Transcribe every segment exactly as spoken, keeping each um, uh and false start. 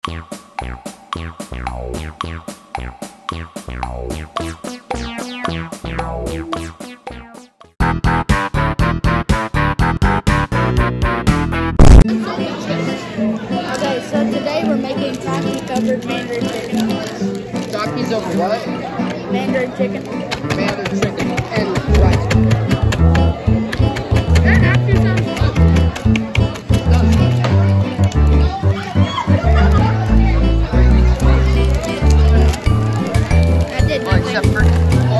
Okay, so today we're making Takis covered Meanered chicken. Takis over what? Meanered chicken. Meanered chicken and rice. That actually sounds fun. That did Oh, nothing. except for oh.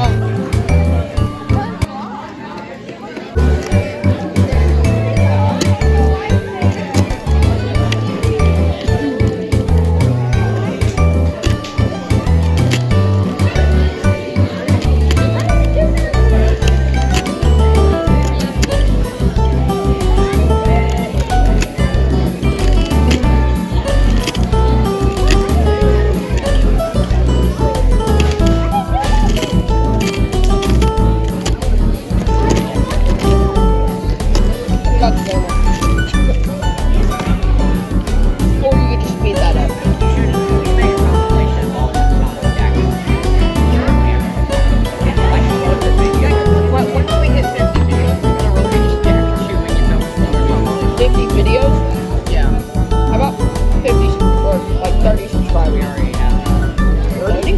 Or you could just speed that up. fifty videos? Yeah. How about fifty or like thirty subscribers? We already have. thirty?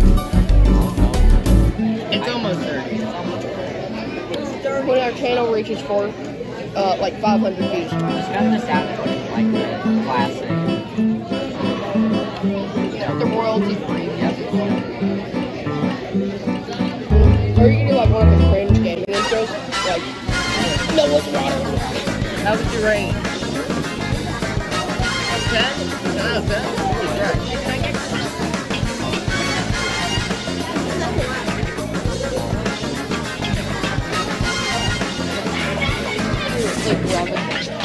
It's almost thirty. When our channel reaches for uh, like five hundred views. Just got the sound like the classic. The royalty free. Yep. Or you can do like one of his cringe gaming intros, like no one's water. How would you rate? ten? ten out of ten? Yeah. Like ramen.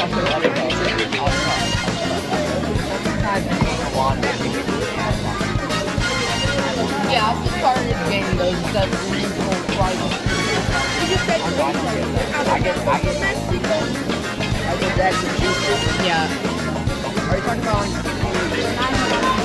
Yeah, I've just started getting those instead of usual fries. You just said I get, I get, I get that juice. Yeah. Are you talking about?